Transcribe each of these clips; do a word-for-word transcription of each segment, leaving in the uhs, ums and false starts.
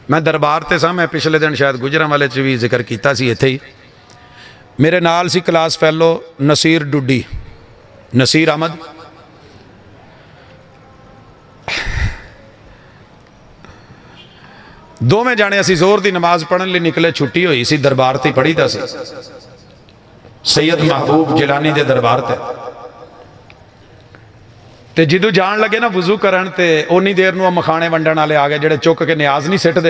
میں دربار تے سا، میں پچھلے دن شاید گجراں والے چ بھی ذکر کیتا سی ایتھے ہی، میرے نال سی کلاس فیلو نصیر ڈڈی، نصیر احمد، دو میں جانے اسی زور دی نماز پڑھن لی نکلے، چھٹی ہوئی سی، دربار تے پڑھی دا سی سید محبوب جیلانی دے دربار تے تے جدو جان لگے نا وضو کرن تے اونی دیر نو مکھانے ونڈن والے آ گئے جڑے چک کے نیاز نہیں سٹ دے،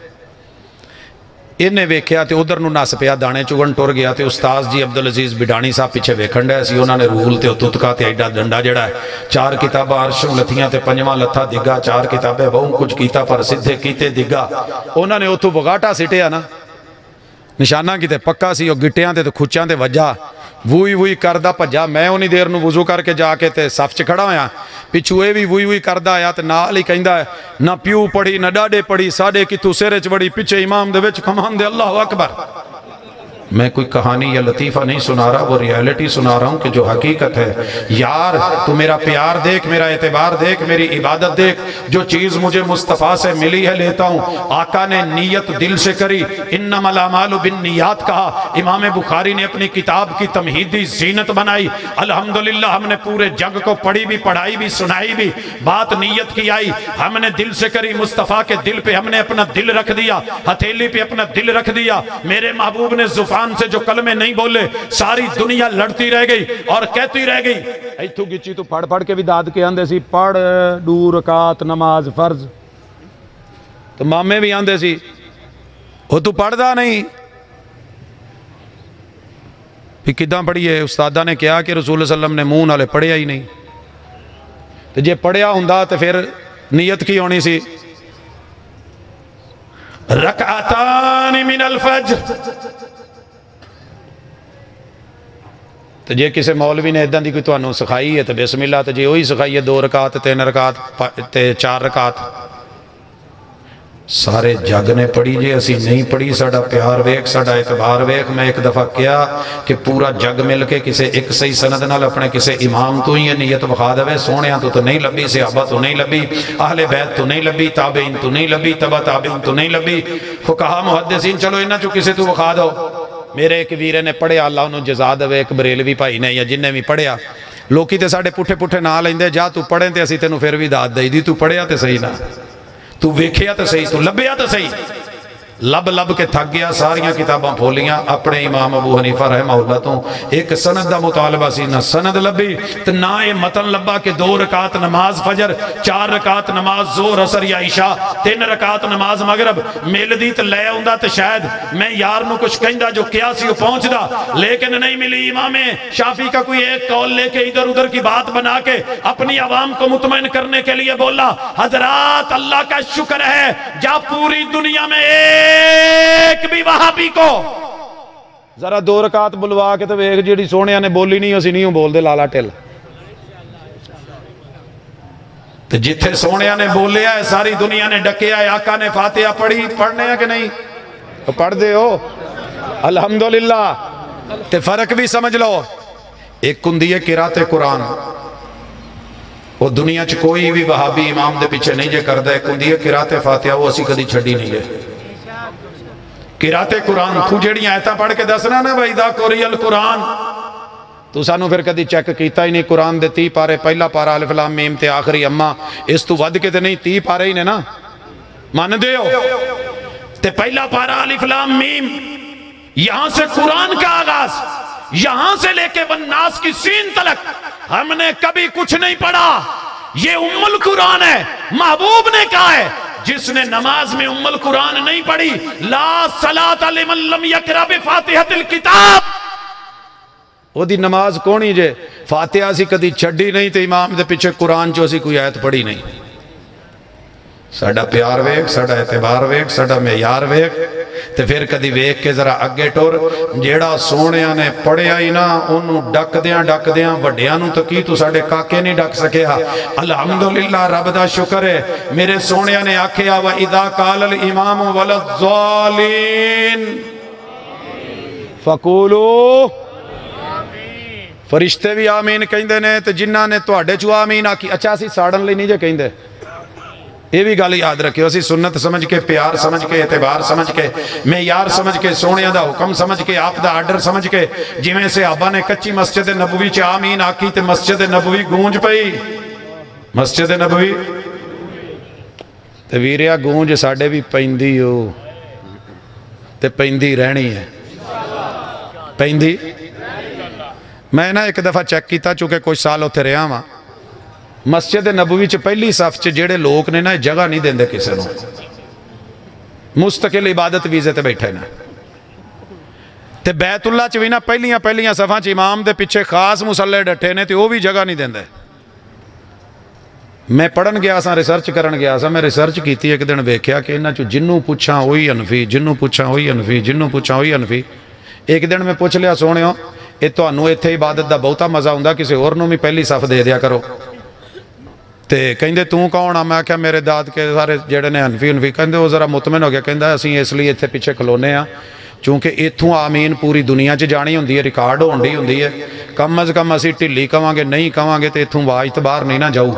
انہیں ویکھیا تے ادھر نو نس پیا، دانے چگن ٹر گیا تے استاذ جی عبدالعزیز بڈانی صاحب پیچھے ویکھن ڈے سی، انہوں نے رول تے تتکا تے ایڈا ڈنڈا جڑا ہے، چار کتاباں عرشوں لتھیاں تے پنجواں لتھا دگا، چار کتابیں بہوں کچھ کیتا پر سدھے کیتے دگا، انہوں نے اتھو بغاٹا سٹیا نا، نشانہ کی تے پکا سی، اور گٹیاں تے کھچاں تے وجہ ووئی ووئی کردہ پجا، میں انہی دیر نو وضو کر کے جا کے تے صف چ کھڑا ہویا، پچھوئے بھی ووئی ووئی کردہ آیا تے نال ہی کہندہ ہے نہ پیو پڑھی نہ ڈاڈے پڑھی، ساڑے کی تو سیرے چوڑی پچھے امام دے وچ کمان دے اللہ اکبر۔ میں کوئی کہانی یا لطیفہ نہیں سنا رہا، وہ ریالٹی سنا رہا ہوں کہ جو حقیقت ہے۔ یار تو میرا پیار دیکھ، میرا اعتبار دیکھ، میری عبادت دیکھ، جو چیز مجھے مصطفیٰ سے ملی ہے لیتا ہوں۔ آقا نے نیت دل سے کری، انما الاعمال بالنیات کہا، امام بخاری نے اپنی کتاب کی تمہیدی زینت بنائی۔ الحمدللہ ہم نے پورے جگ کو پڑھی بھی، پڑھائی بھی، سنائی بھی، بات نیت کی آئی، ہم نے دل سے کری، مصطفیٰ کے دل پہ ہم نے اپنا دل رکھ دیا، ہتھیلی پہ اپنا دل رکھ دیا۔ میرے محبوب نے زفان سے جو کلمے نہیں بولے، ساری دنیا لڑتی رہ گئی اور کہتی رہ گئی، ایتھو گچی تو پڑھ پڑھ کے بھی داد کے آندے سی، پڑھ دو رکعت نماز فرض، تو مامے بھی آندے سی وہ تو پڑھ دا نہیں، پھر کداں پڑھیے؟ استادہ نے کہا کہ رسول اللہ علیہ وسلم نے منہ نالے پڑھیا ہی نہیں، تو جے پڑھیا ہوندا تو پھر نیت کی ہونی سی رکعتان من الفجر، تو جے کسے مولوی نے ادھاں دی کوئی توانوں سکھائی ہے تو بسم اللہ، تو جے وہی سکھائی ہے دو رکعت تین رکعت تے چار رکعت، سارے جگ نے پڑھی جے اسی نہیں پڑھی، ساڑا پیار ویک ساڑا اعتبار ویک۔ میں ایک دفعہ کیا کہ پورا جگ مل کے کسے ایک صحیح سند نال اپنے کسے امام تو ہی نیت بخا دوے، سونیاں تو تو نہیں لبی، صحابہ تو نہیں لبی، اہل بیت تو نہیں لبی، تابعین تو نہیں لبی، تبع تابعین تو نہیں لبی، فقہا محدثین چلو انہاں چو کسے تو بخا دو۔ میرے ایک ویرے نے پڑھیا، اللہ انہوں جزا دوے، ایک بریلوی بھائی نے یا جن نے بھی پڑھیا، لوکی تے ساڑے پٹھے پٹھے نہ لیندے، جا تو پڑھیں تے اسی تینوں پھر بھی داد دائی دی، تو پڑھیا تے صحیح نہ، تو ویکھیا تے صحیح، تو لبیا تے صحیح، لب لب کے تھک گیا، ساریاں کتاباں پھولیاں، اپنے امام ابو حنیفہ رحمہ اللہ تو ایک سند دا مطالبہ سی، نہ سند لبی تو نہ یہ متن لبا کہ دو رکعت نماز فجر، چار رکعت نماز زور عصر یا عشاء، تین رکعت نماز مغرب، مل دی تو لے ہوندہ تو شاید میں یار نو کچھ کہندہ جو کیا سی وہ پہنچ دا، لیکن نہیں ملی۔ امام شافعی کا کوئی ایک قول لے کے ادھر ادھر کی بات بنا کے اپنی عوام کو مطمئن کرنے کے لیے بولا، حضرات اللہ کا شکر ہے جا پوری دنیا میں ایک ایک بھی وہابی کو ذرا دو رکعت بلوا کے تو ایک جیڑی سونیاں نے بولی نہیں اسی نہیں بول دے لالا ٹل، تو جتھے سونیاں نے بولیا ہے ساری دنیا نے ڈکیا ہے، آقا نے فاتحہ پڑھی، پڑھنے ہیں کہ نہیں؟ تو پڑھ دے ہو الحمدللہ۔ تے فرق بھی سمجھ لو، ایک کندی ہے قرات قرآن، وہ دنیا چ کوئی بھی وہابی امام دے پیچھے نہیں جے کردہ، ایک کندی ہے قرات فاتحہ، وہ اسی کدی چھڑی نہیں جے قرات قرآن۔ تو جیڑی آیتاں پڑھ کے دسنا نا وَإِذَا قُرِئَ الْقُرْآنُ، تو سانو پھر کدی چیک کیتا ہی نہیں، قرآن دے تی پارے، پہلا پارا الف لام میم تے آخری اما، اس تو ود کے تے نہیں، تی پارے ہی نے نا، مان دے ہو تے پہلا پارا الف لام میم، یہاں سے قرآن کا آغاز، یہاں سے لے کے والناس کی سین تلک ہم نے کبھی کچھ نہیں پڑھا، یہ ام القرآن ہے۔ محبوب نے کہا ہے جس نے نماز میں ام القرآن نہیں پڑھی، لا صلاۃ لمن لم یقرأ بفاتحۃ الکتاب، وہ دی نماز کونی جے؟ فاتحہ سی کدی چھڑی نہیں تے امام دے پیچھے قرآن جو سی کوئی آیت پڑھی نہیں۔ ساڑا پیار ویک، ساڑا اعتبار ویک، ساڑا معیار ویک، تے پھر کدی ویک کے ذرا اگے ٹور، جیڑا سونیاں نے پڑھیا ہی نا انہوں ڈک دیاں ڈک دیاں وڈیاں نو تکی تو ساڑے کاکے نہیں ڈک سکیا۔ الحمدللہ رب دا شکر ہے، میرے سونیاں نے آکھیا وَإِذَا قَالَ الْإِمَامُ وَلَا الضَّالِينَ فَقُولُوا، فرشتے بھی آمین کہیں دے نے تے جنہ نے تو اڈے چو آمین آکی، اچھا سی ساڑن لئی نہیں جے کہیں دے، یہ بھی گل یاد رکھیو، اسی سنت سمجھ کے، پیار سمجھ کے، اعتبار سمجھ کے، معیار سمجھ کے، سونے دا حکم سمجھ کے، آپ دا آرڈر سمجھ کے، جویں صحابہ نے کچی مسجد نبوی چ آمین آکی تے مسجد نبوی گونج پئی، مسجد نبوی تے ویریا گونج ساڑے بھی پیندی ہو تے پیندی رہنی ہے، پیندی۔ میں نا ایک دفعہ چیک کیتا چونکہ کچھ سال ہوتے رہا ہاں، مسجد نبوی چ پہلی صف چ جڑے لوگ نے نا جگہ نہیں دیندے کسے نو، مستقل عبادت ویزے تے بیٹھے نا، تے بیت اللہ چ بھی نا پہلیاں پہلیاں صفاں چ امام دے پیچھے خاص مسلے ڈٹھے نے تے وہ بھی جگہ نہیں دیندے۔ میں پڑھن گیا سا، ریسرچ کرن گیا سا، میں ریسرچ کیتی ایک دن ویکھیا کہ انہاں چ جنوں پوچھاں ہوئی انفی، جنوں پوچھاں ہوئی انفی، جنوں پوچھاں ہوئی انفی۔ ایک دن میں پوچھ لیا سونےو اے تانوں ایتھے عبادت دا بہتا مزہ ہوندا، کسی اور نوں بھی پہلی صف دے دیا کرو۔ تے کہندے توں کون آ؟ میں کہا میرے داد کے سارے جڑے نے انفی انفی، کہندے وہ ذرا مطمئن ہو گیا، کہندا اسی اس لیے ایتھے پیچھے کھلونے ہاں چونکہ ایتھوں آمین پوری دنیا چ جانی ہوندی ہے، ریکارڈ ہوندی ہوندی ہے، کم از کم اسی ٹھلی کہاں گے، نہیں کہاں گے تے ایتھوں واج تے باہر نہیں نہ جاؤ۔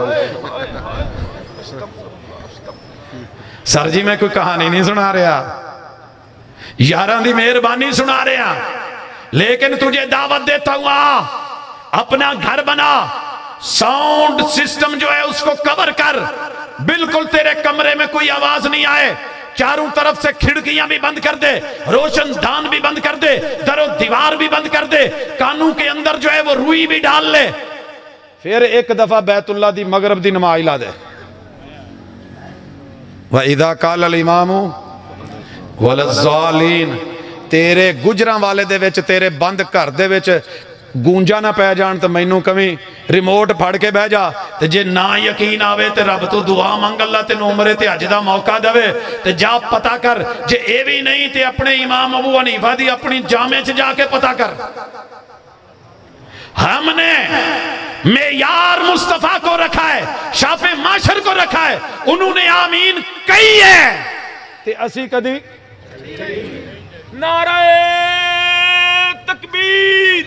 سر جی میں کوئی کہانی نہیں سنا رہا، یاراں دی مہربانی سنا رہا، لیکن تجھے دعوت دیتا ہوں آ اپنا گھر بنا، ساؤنڈ سسٹم جو ہے اس کو کور کر، بالکل تیرے کمرے میں کوئی آواز نہیں آئے، چاروں طرف سے کھڑکیاں بھی بند کر دے، روشن دان بھی بند کر دے، در و دیوار بھی بند کر دے، کانوں کے اندر جو ہے وہ روئی بھی ڈال لے، پھر ایک دفعہ بیت اللہ دی مغرب دی نماز لا دے۔ وَإِذَا قَالَ الْإِمَامُ وَلَلضَّالِّينَ، تیرے گجراں والے دے وچ، تیرے بند گھر دے وچ گونجا نہ پہ جان تو مینوں کمی ریموٹ پھڑ کے بہ جا، تے جے نہ یقین آوے تے رب تو دعا مانگ، اللہ تے عمرے تے حج دا موقع دے تے جا پتہ کر، جے اے بھی نہیں تے اپنے امام ابو حنیفہ دی اپنی جامع چ جا کے پتہ کر۔ ہم نے معیار مصطفیٰ کو رکھا ہے، شافع معاشر کو رکھا ہے، انہوں نے آمین کہی ہے تے اسی کدی نعرہ تکبیر،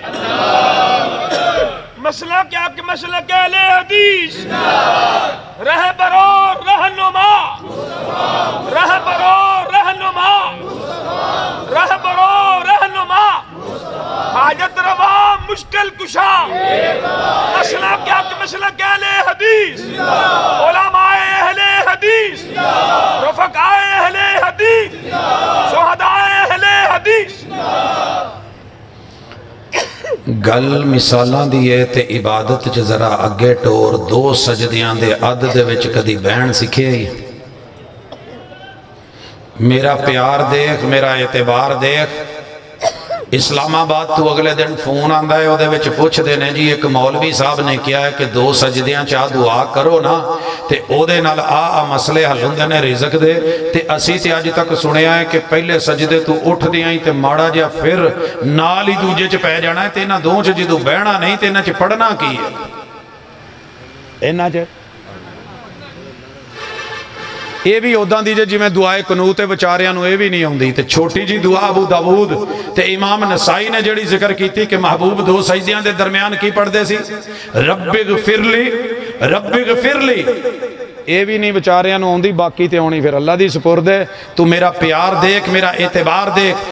مسئلہ کیا کہ مسئلہ کہ اہل حدیث، رہبرو رہنما، رہبرو رہنما، رہبرو رہنما، حاجت روا مشکل کشا، مسئلہ کیا کہ مسئلہ کہ اہل حدیث، علماء اہل حدیث، رفقاء اہل حدیث، شہداء اہل حدیث۔ گل مثالاں دی ہے تے عبادت چ ذرا اگے ٹور، دو سجدیاں دے عد دے وچ کدی بہن سکھے ہی، میرا پیار دیکھ، میرا اعتبار دیکھ۔ اسلام آباد تو اگلے دن فون آندا ہے، اودے وچ پوچھ دینے جی ایک مولوی صاحب نے کیا ہے کہ دو سجدیاں چاہ دعا کرو نا تے اودے نال آ آ مسئلے حل ہوندے نے رزق دے، تے اسی تے اج تک سنیا ہے کہ پہلے سجدے تو اٹھ دیاں ہی تے ماڑا جا پھر نال ہی دوجے چ پہ جانا ہے، تے انہاں دو چ جدوں بہنا نہیں تے انہاں چ پڑھنا کی ہے؟ انہاں چ یہ بھی اوہداں دیجے جی میں دعائے قنوت وچاریاں نو یہ بھی نہیں ہوندی، تے چھوٹی جی دعا ابو داود تے امام نسائی نے جڑی ذکر کی تھی کہ محبوب دو سجدیاں دے درمیان کی پڑھ دے سی، رب اغفر لی رب اغفر لی، یہ بھی نہیں وچاریاں نو ہوندی، باقی تے ہونی پھر اللہ دی سپرد ہے۔ تو میرا پیار دیکھ، میرا اعتبار دیکھ۔